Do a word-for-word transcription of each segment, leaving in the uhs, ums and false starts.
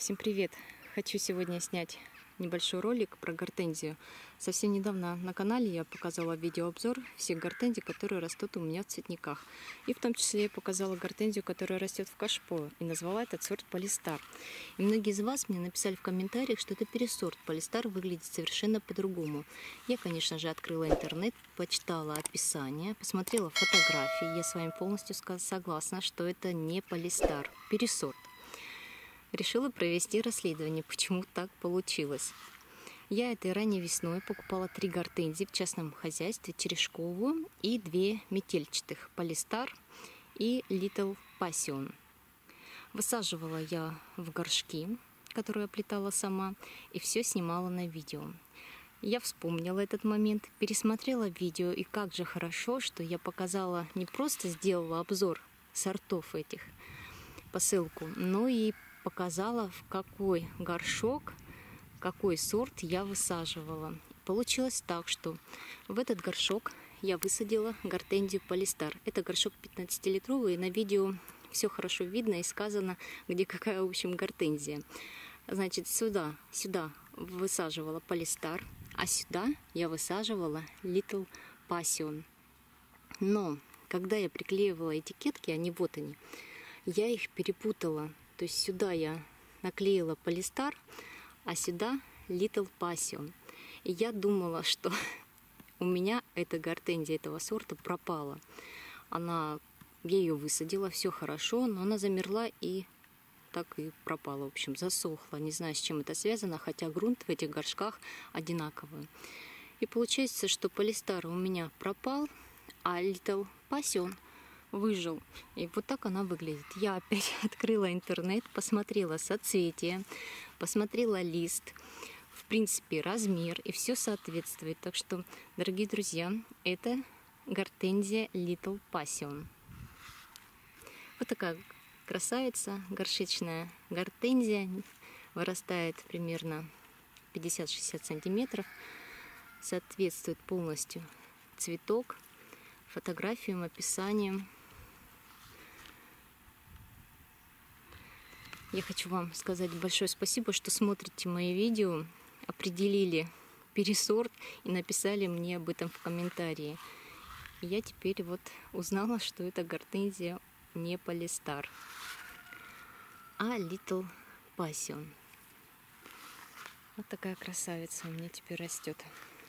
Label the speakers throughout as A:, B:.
A: Всем привет! Хочу сегодня снять небольшой ролик про гортензию. Совсем недавно на канале я показала видеообзор всех гортензий, которые растут у меня в цветниках. И в том числе я показала гортензию, которая растет в кашпо, и назвала этот сорт Полистар. И многие из вас мне написали в комментариях, что это пересорт. Полистар выглядит совершенно по-другому. Я, конечно же, открыла интернет, почитала описание, посмотрела фотографии. Я с вами полностью согласна, что это не Полистар, пересорт. Решила провести расследование, почему так получилось. Я этой ранней весной покупала три гортензии в частном хозяйстве, черешковую и две метельчатых, Полистар и Little Passion. Высаживала я в горшки, которые оплетала сама, и все снимала на видео. Я вспомнила этот момент, пересмотрела видео, и как же хорошо, что я показала, не просто сделала обзор сортов этих, посылку, но и показала, в какой горшок, какой сорт я высаживала. Получилось так, что в этот горшок я высадила гортензию Полистар. Это горшок пятнадцатилитровый, и на видео все хорошо видно и сказано, где какая, в общем, гортензия. Значит, сюда, сюда высаживала Полистар, а сюда я высаживала Little Passion. Но когда я приклеивала этикетки, они вот они, я их перепутала. То есть сюда я наклеила Полистар, а сюда Little Passion. И я думала, что у меня эта гортензия этого сорта пропала. Она, я ее высадила, все хорошо, но она замерла и так и пропала. В общем, засохла. Не знаю, с чем это связано, хотя грунт в этих горшках одинаковый. И получается, что Полистар у меня пропал, а Little Passion выжил. И вот так она выглядит. Я опять открыла интернет, посмотрела соцветие, посмотрела лист, в принципе, размер, и все соответствует. Так что, дорогие друзья, это гортензия Little Passion. Вот такая красавица, горшечная гортензия, вырастает примерно пятьдесят-шестьдесят сантиметров, соответствует полностью цветок, фотографиям, описанием. Я хочу вам сказать большое спасибо, что смотрите мои видео, определили пересорт и написали мне об этом в комментарии. И я теперь вот узнала, что это гортензия не Полистар, а Little Passion. Вот такая красавица у меня теперь растет.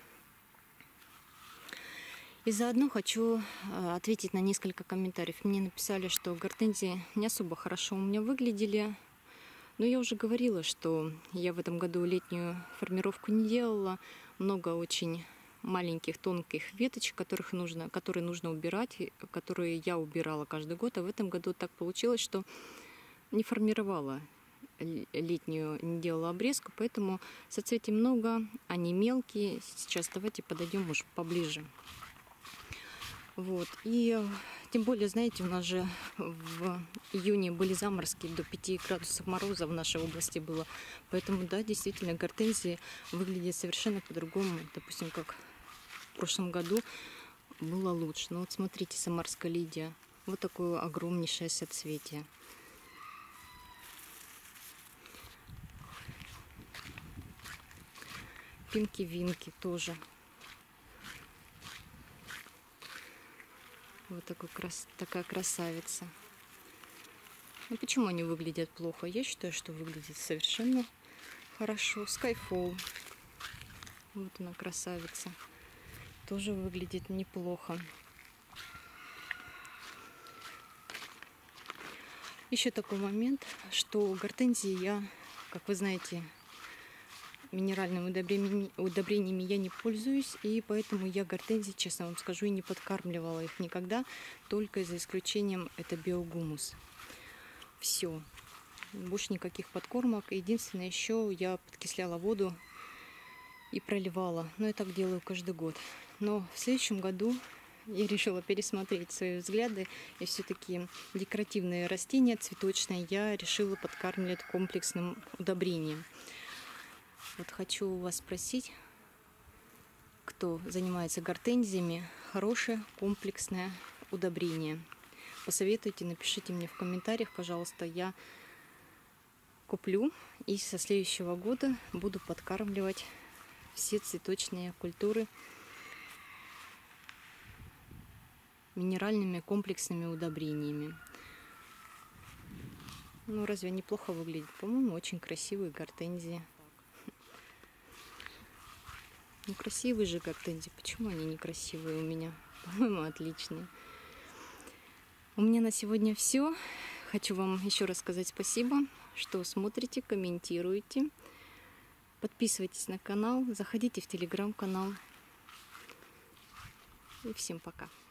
A: И заодно хочу ответить на несколько комментариев. Мне написали, что гортензии не особо хорошо у меня выглядели. Но я уже говорила, что я в этом году летнюю формировку не делала. Много очень маленьких тонких веточек, которых нужно, которые нужно убирать, которые я убирала каждый год. А в этом году так получилось, что не формировала летнюю, не делала обрезку. Поэтому соцветий много, они мелкие. Сейчас давайте подойдем уже поближе. Вот. И тем более, знаете, у нас же в июне были заморозки, до пяти градусов мороза в нашей области было. Поэтому, да, действительно, гортензии выглядят совершенно по-другому. Допустим, как в прошлом году было лучше. Но вот смотрите, самарская лидия. Вот такое огромнейшее соцветие. Пинки-винки тоже. Вот такой, крас... такая красавица. Ну почему они выглядят плохо? Я считаю, что выглядит совершенно хорошо. Skyfall. Вот она, красавица. Тоже выглядит неплохо. Еще такой момент, что гортензии я, как вы знаете, минеральными удобрениями, удобрениями я не пользуюсь, и поэтому я гортензии, честно вам скажу, и не подкармливала их никогда, только за исключением это биогумус. Все, больше никаких подкормок. Единственное, еще я подкисляла воду и проливала, но я так делаю каждый год. Но в следующем году я решила пересмотреть свои взгляды, и все-таки декоративные растения цветочные я решила подкармливать комплексным удобрением. Вот хочу у вас спросить, кто занимается гортензиями, хорошее комплексное удобрение. Посоветуйте, напишите мне в комментариях, пожалуйста. Я куплю и со следующего года буду подкармливать все цветочные культуры минеральными комплексными удобрениями. Ну, разве они плохо выглядят? По-моему, очень красивые гортензии. Ну, красивые же гортензии. Почему они некрасивые у меня? По-моему, отличные. У меня на сегодня все. Хочу вам еще раз сказать спасибо, что смотрите, комментируете. Подписывайтесь на канал, заходите в телеграм-канал. И всем пока.